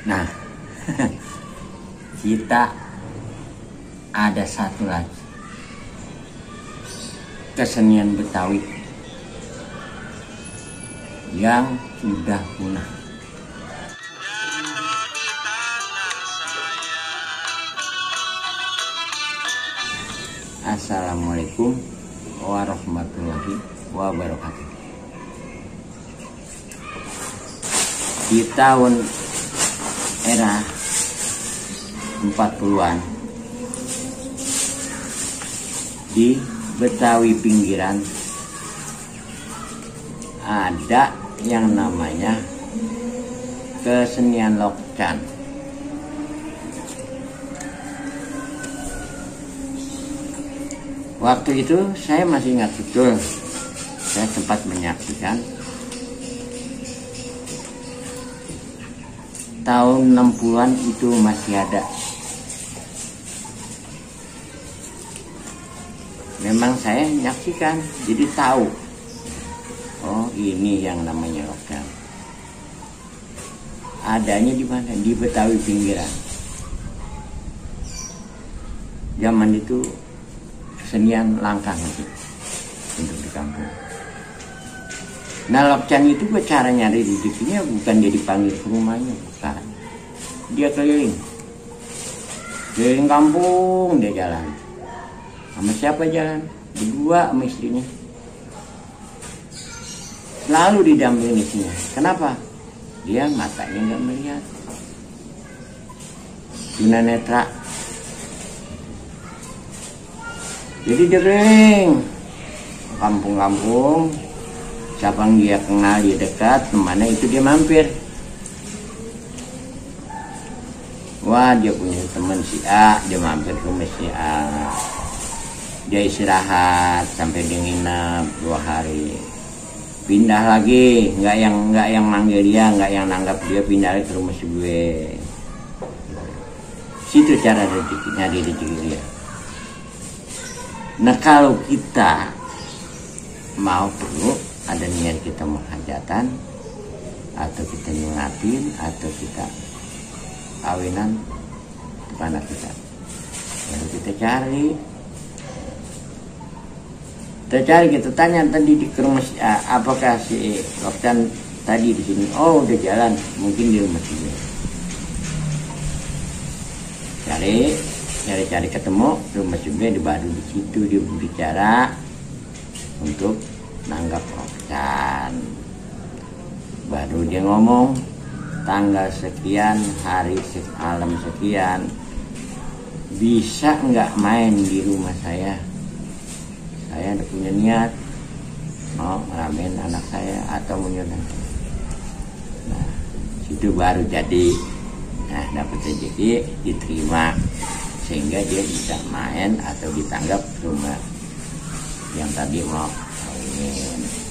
Nah, kita ada satu lagi kesenian Betawi yang sudah punah. Assalamualaikum warahmatullahi wabarakatuh. Di tahun era 40-an di Betawi pinggiran ada yang namanya kesenian Lokcan. Waktu itu saya masih ingat betul, saya sempat menyaksikan tahun 60-an itu masih ada. Memang saya menyaksikan, jadi tahu. Oh, ini yang namanya Lokcan. Adanya di mana? Di Betawi pinggiran. Zaman itu kesenian langka untuk di kampung. Nah, Lokcan itu cara nyari rezekinya bukan dia dipanggil ke rumahnya, bukan. Dia keliling kampung, dia jalan. Sama siapa jalan? Berdua sama istrinya. Selalu didampingi istrinya. Kenapa? Dia matanya nggak melihat. Tunanetra. Jadi dia keliling kampung-kampung. Siapa yang dia kenal, dia dekat, kemana itu dia mampir. Wah, dia punya teman si A, dia mampir ke rumah si A. Dia istirahat sampai dia nginep 2 hari. Pindah lagi, nggak yang manggil dia, nggak yang nanggap dia, pindah lagi ke rumah si B. Situ cara nyari rezeki dia. Nah, kalau kita mau perlu ada niat kita mau hajatan, atau kita nyungatin, atau kita kawinan kepada kita, lalu kita cari, kita tanya tadi di rumah si A, apakah si Lokcan tadi di sini? Oh, udah jalan, mungkin di rumah si B. Cari ketemu rumah si B, baru di situ dia bicara untuk nanggap Lokcan. Baru dia ngomong tanggal sekian, hari malam sekian, bisa nggak main di rumah saya? Saya ada punya niat mau ngeramein anak saya atau menyudah. Nah, itu baru jadi. Nah, dapat rezeki, diterima, sehingga dia bisa main atau ditanggap rumah yang tadi mau kawin.